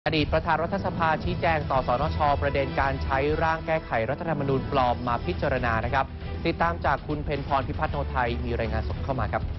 อดีตประธานรัฐสภาชี้แจงต่อสนช.ประเด็นการใช้ร่างแก้ไขรัฐธรรมนูญปลอมมาพิจารณานะครับติดตามจากคุณเพ็ญพรพิพัฒน์โนไทยมีรายงานสดเข้ามาครับ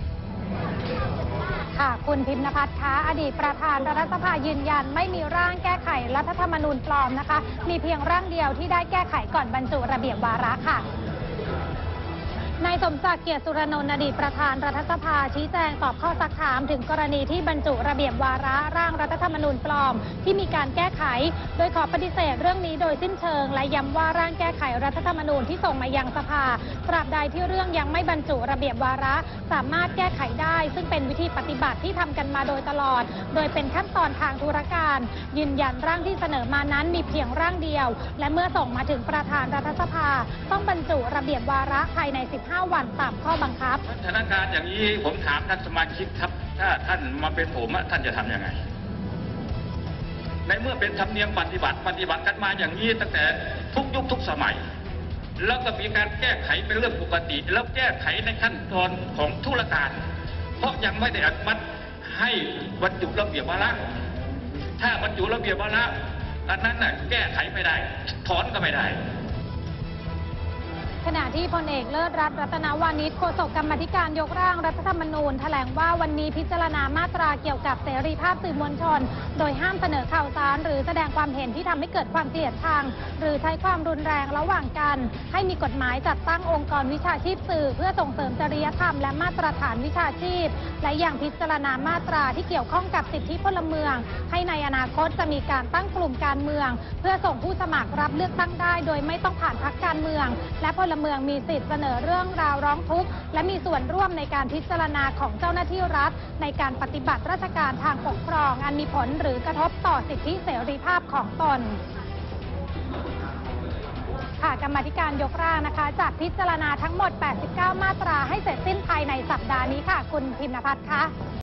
ค่ะคุณพิมพ์นภัทรคะอดีตประธานรัฐสภายืนยันไม่มีร่างแก้ไขรัฐธรรมนูญปลอมนะคะมีเพียงร่างเดียวที่ได้แก้ไขก่อนบรรจุระเบียบวาระค่ะนายสมศักดิ์ เกียรติสุรนนท์อดีตประธานรัฐสภาชี้แจงตอบข้อซักถามถึงกรณีที่บรรจุระเบียบวาระร่างรัฐธรรมนูญปลอมที่มีการแก้ไขโดยขอปฏิเสธเรื่องนี้โดยสิ้นเชิงและย้ำว่าร่างแก้ไขรัฐธรรมนูญที่ส่งมายังสภาตราบใดที่เรื่องยังไม่บรรจุระเบียบวาระสามารถแก้ไขได้ซึ่งเป็นวิธีปฏิบัติที่ทำกันมาโดยตลอดโดยเป็นขั้นตอนทางธุรการยืนยันร่างที่เสนอมานั้นมีเพียงร่างเดียวและเมื่อส่งมาถึงประธานรัฐสภาต้องบรรจุระเบียบวาระภายใน15 วันตามข้อบังคับสถานการณ์อย่างนี้ผมถามท่านสมาชิกครับถ้าท่านมาเป็นผมท่านจะทำยังไงในเมื่อเป็นธรรมเนียมปฏิบัติกันมาอย่างนี้ตั้งแต่ทุกยุคทุกสมัยแล้วก็มีการแก้ไขเป็นเรื่องปกติแล้วแก้ไขในขั้นตอนของธุรการเพราะยังไม่ได้อนุมัติให้บรรจุระเบียบวาระถ้าบรรจุระเบียบวาระอันนั้นน่ะแก้ไขไม่ได้ถอนก็ไม่ได้ขณะที่พลเอกเลิศรัตน์ รัตนวานิชโฆษกกรรมาธิการยกร่างรัฐธรรมนูญแถลงว่าวันนี้พิจารณามาตราเกี่ยวกับเสรีภาพสื่อมวลชนโดยห้ามเสนอข่าวสารหรือแสดงความเห็นที่ทำให้เกิดความเกลียดชังหรือใช้ความรุนแรงระหว่างกันให้มีกฎหมายจัดตั้งองค์กรวิชาชีพสื่อเพื่อส่งเสริมจริยธรรมและมาตรฐานวิชาชีพและอย่างพิจารณามาตราที่เกี่ยวข้องกับสิทธิพลเมืองให้ในอนาคตจะมีการตั้งกลุ่มการเมืองเพื่อส่งผู้สมัครรับเลือกตั้งได้โดยไม่ต้องผ่านพรรคการเมืองและพลเมืองมีสิทธิเสนอเรื่องราวร้องทุกข์และมีส่วนร่วมในการพิจารณาของเจ้าหน้าที่รัฐในการปฏิบัติราชการทางปกครองอันมีผลหรือกระทบต่อสิทธิเสรีภาพของตนค่ะกรรมาธิการยกร่างนะคะจะพิจารณาทั้งหมด89 มาตราให้เสร็จสิ้นภายในสัปดาห์นี้ค่ะคุณพิมพ์นภัทรคะ